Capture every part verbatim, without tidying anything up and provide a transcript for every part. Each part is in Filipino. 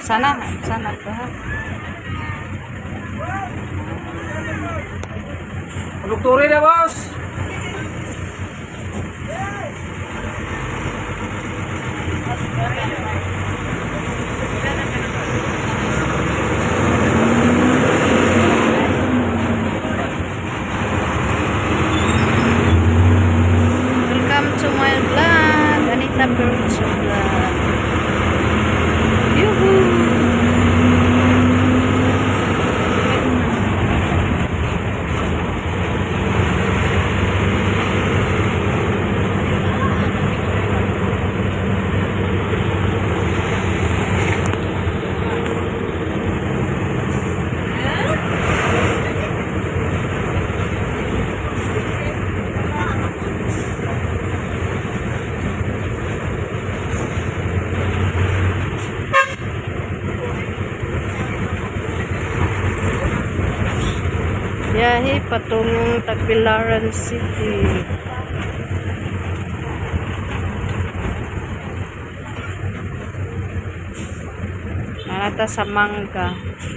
Sana, sana to ha. Produktore na, boss. Welcome to my vlog, Anita Birds vlog. Yuhuu. Biyahe patungong Tagbilaran City. Narata sa Mangga.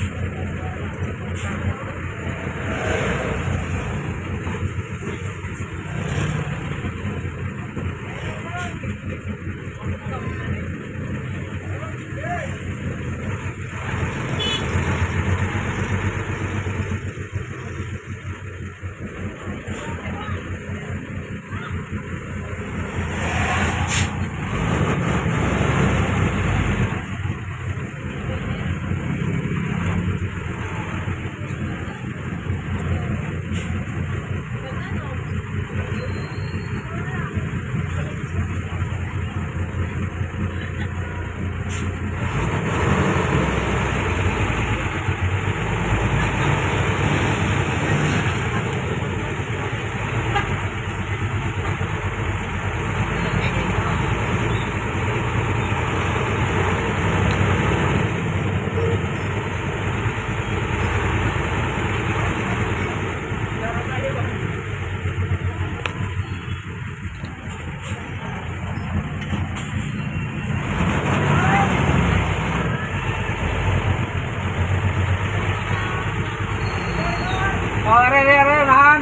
Oh, are, are, are, nahan.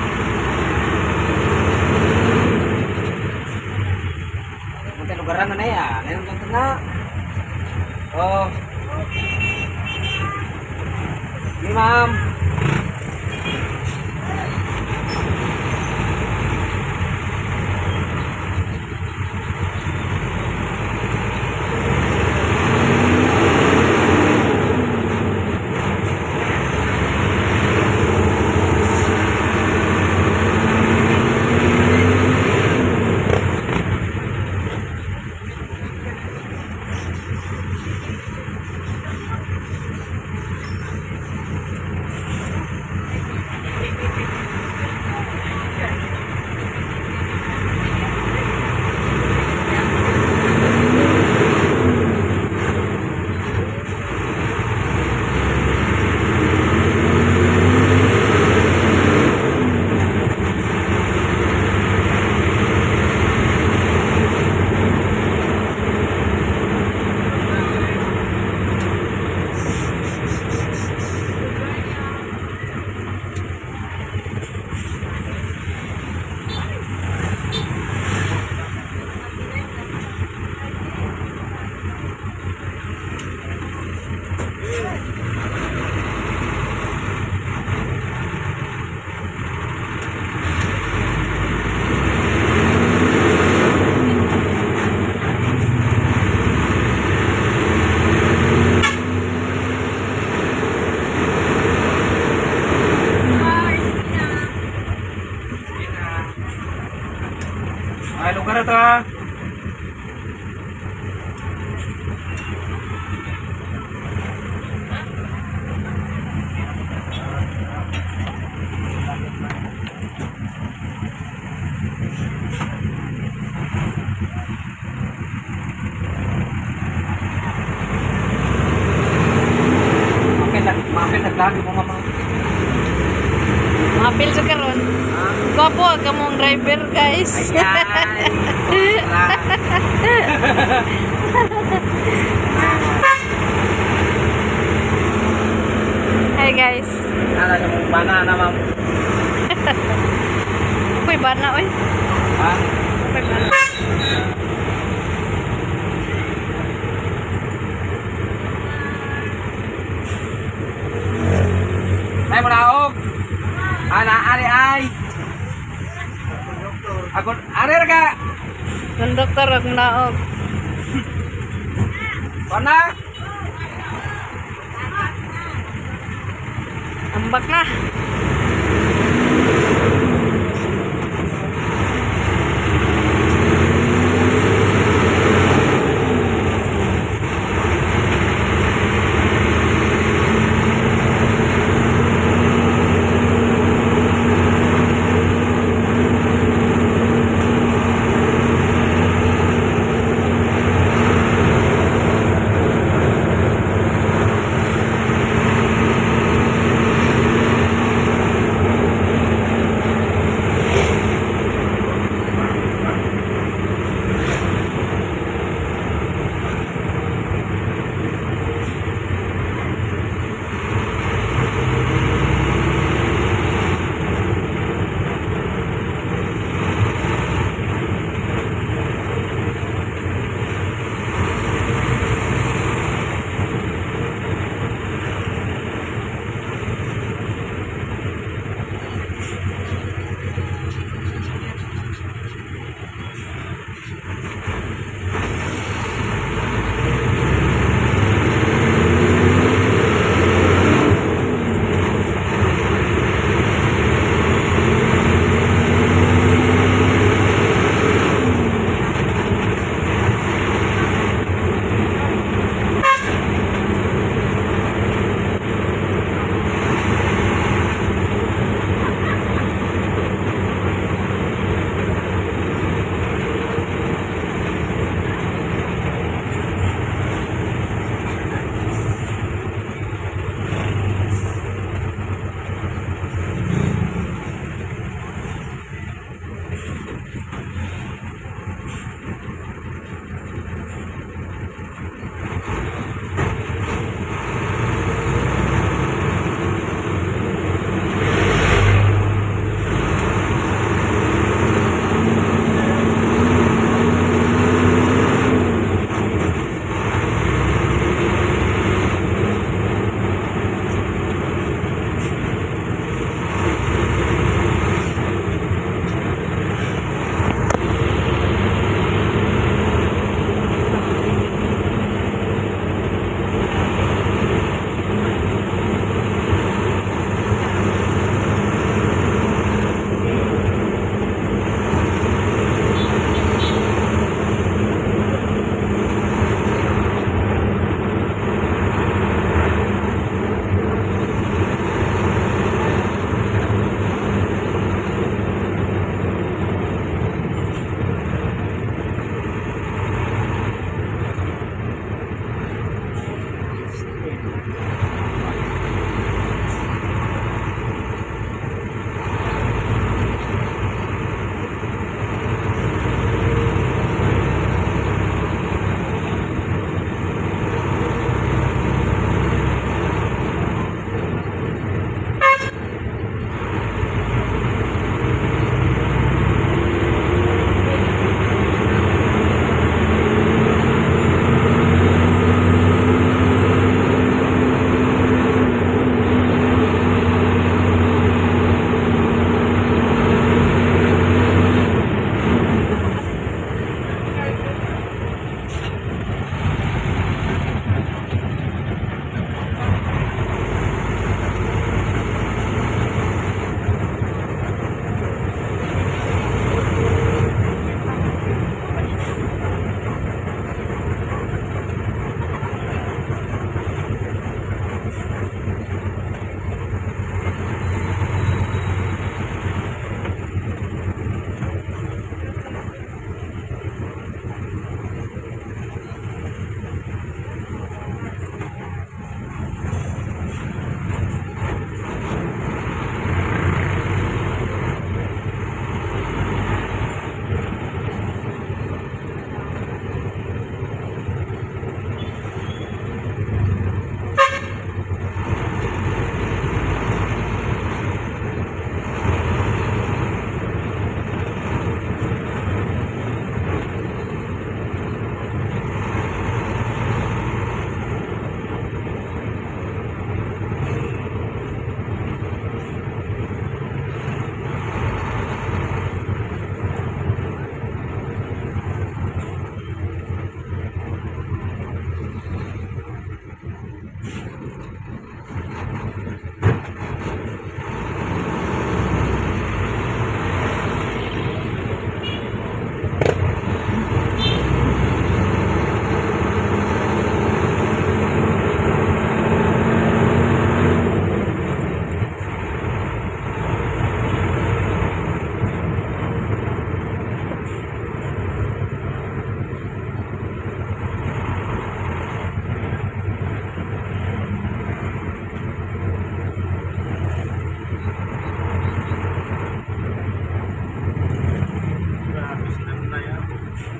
Mungkin lugaran mana ya? Lain kan kena. Oh. Ini, Mam. Ay, lugar ito ha. Mapil naglagi mo mama. Mapil sa karon. Gwapo kamong driver, guys. Ayan. guys. Ada yang bana nama. Uy, bana uy. Ah, Uy, bana. ay mo naog. Ana ari ay. Ako ari ra ka. Ang doktor ang naog. Bana. Ambak na.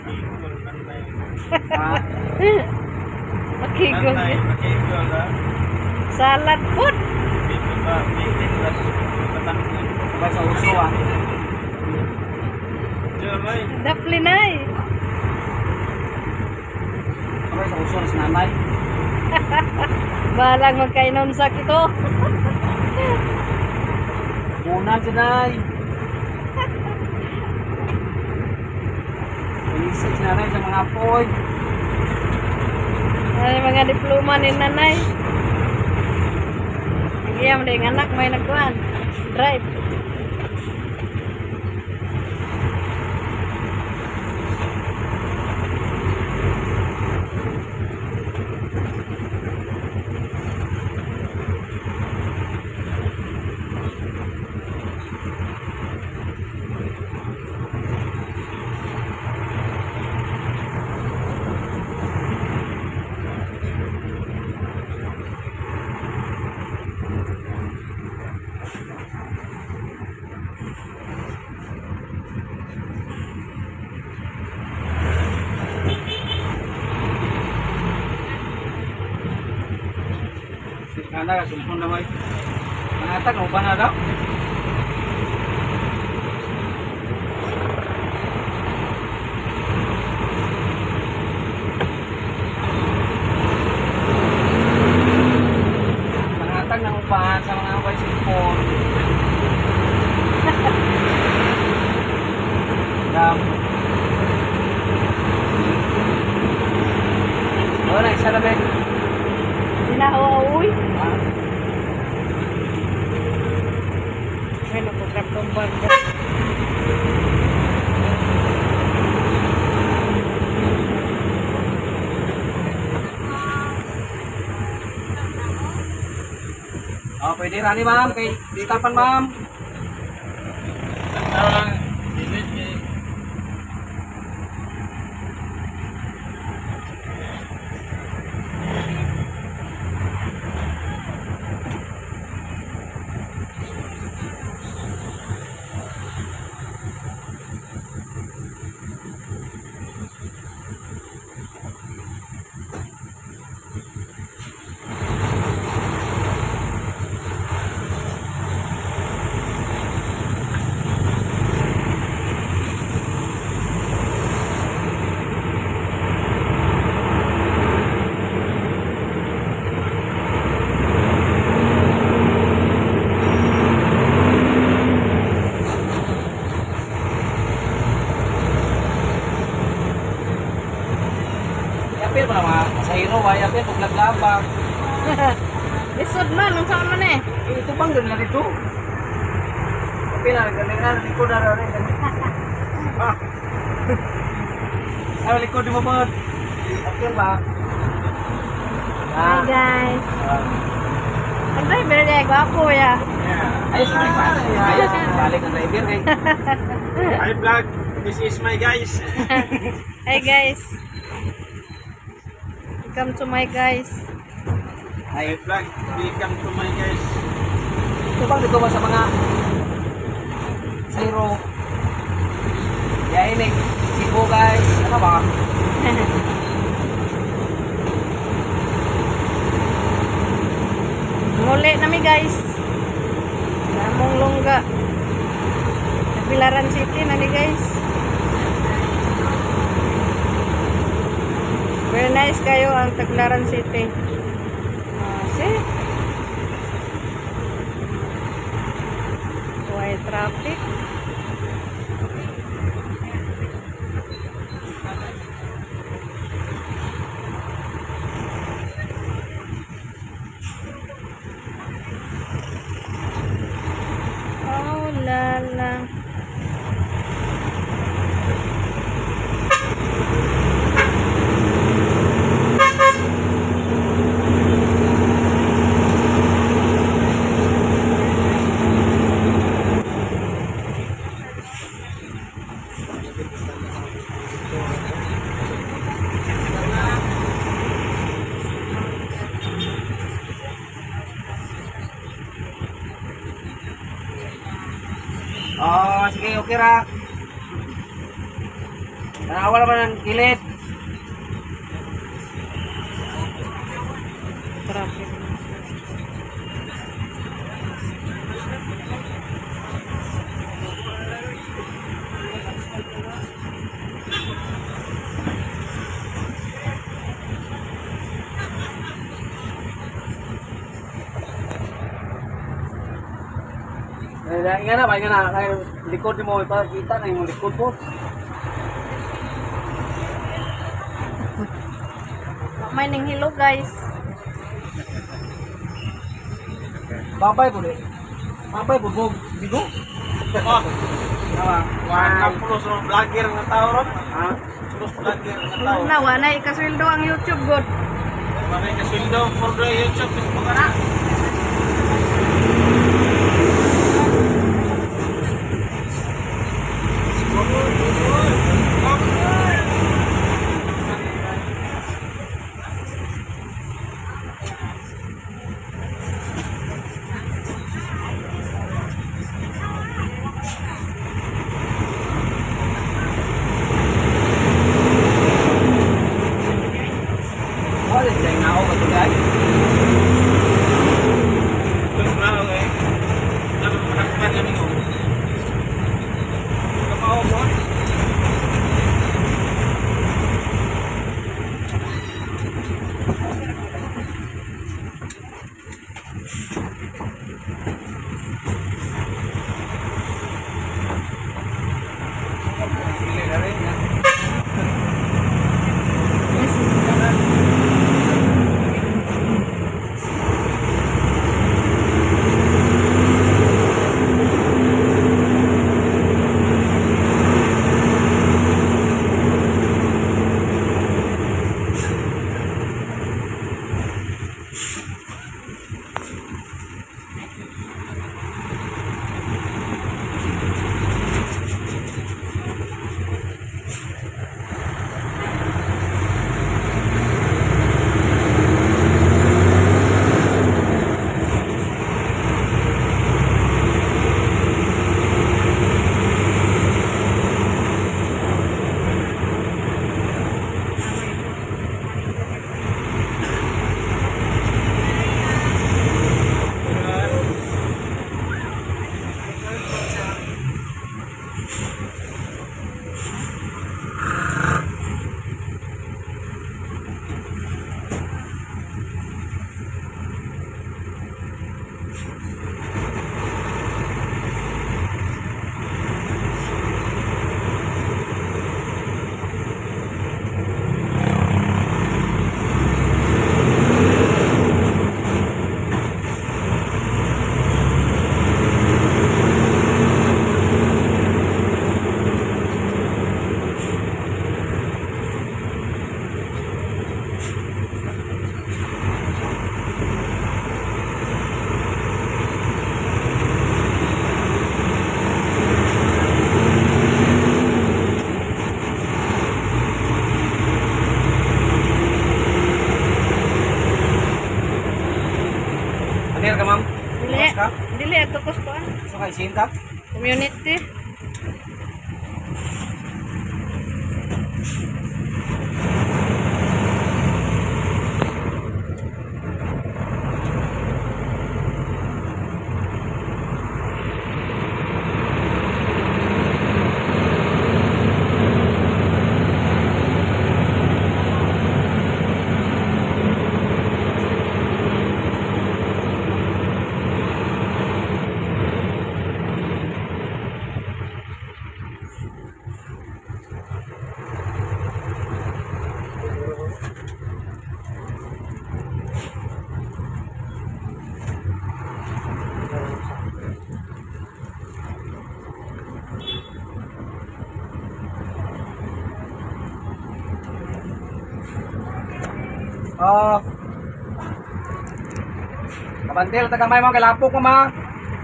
Ah, Makigol. Nanay, makikol ha. Salad food. Dito ba, bitin plus patangin. sabay sa uso ah. Diyoy, Daplinay. Sabay sa uso sa nanay. Balang magkainom sa kito. Muna si nanay. Inisip si nanay sa mga apoy. Ay, mga diploma ni nanay. Iyam ding anak may nagkuhan. Drive. Si nanay kasumpon na may. Nangatag na uban na daw. Nangatag ng uban sa mga bicycle. Dam. Wala isa na ba? Sinauawi. Ah, May nakukrap tong bag. oh, pwede rani ma'am, kay ditapan ma'am. tawang, dilit kay Yapil mo na mga sa hero, yapil, paglaglabang. Lisod man, ang sama na eh. Eh, ito bang doon na dito? Yapil na, galing na, likod na rin. Ah. Ay, likod di mo ba? Yapil ba? Hi Ah, guys. ah. Ang driver niya, gwapo ya. Ayos na rin pa. Ayos, balik ang driver kay. Hi vlog, this is my guys. Hi guys. Welcome to my guys. Hi vlog, welcome to my guys. Ito bang dito ba sa mga zero? Ya ini, Cebu guys. Ano ba? Nguli nami guys. Namong longga. Pilaran City na ni guys. Very nice kayo ang Tagbilaran City. Ah, see? Why traffic? Oh la la. Oh, sige, okay ra. Nakawala ba ng kilid? Traffic. Eh, nga na, nga na, kaya likod mo, ipakita na yung likod mo. May ning hilo guys. Babay po di. Babay po, bog, bigo. Oh, Nawa. wala plus vlogger nga tao ron. Ha? Plus vlogger nga tao. Nawa na ikasweldo ang YouTube god. Mamay ka sweldo for the YouTube mo ka na. Wala din na ako ba guys? Terus berapa eh? Lalu menakkan yang minggu. Kamu mau apa? Anir ka ma'am? Dili. Bukas ka? Dili ato ko sa So kay sin ka? community. Oh. Kabantil taga may mga kalapok mo ma.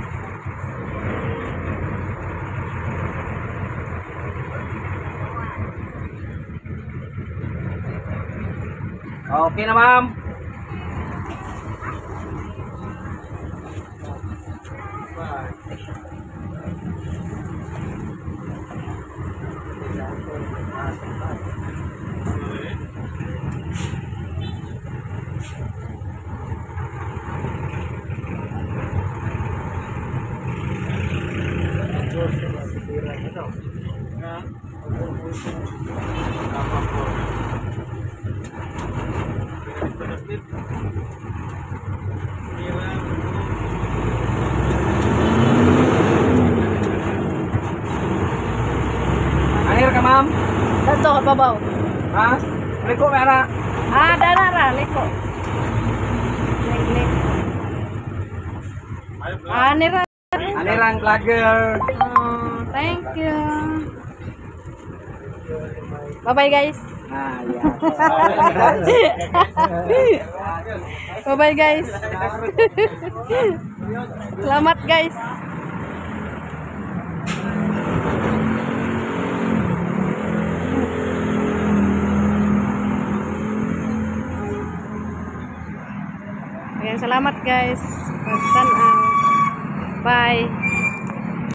Okay na ma'am. Bye. Nah. Apa por? Sedikit. Kira. Air ka, ma'am? Dato ka babaw. Ha? Liko ka na. Ah, dana ra liko. Lik. Ayo, Bang. Ah, nira. Anirang vlogger. Oh, thank you. Bye-bye guys. Nah, ya. Bye-bye guys. Selamat guys. Oke, selamat guys. Pesan. Bye.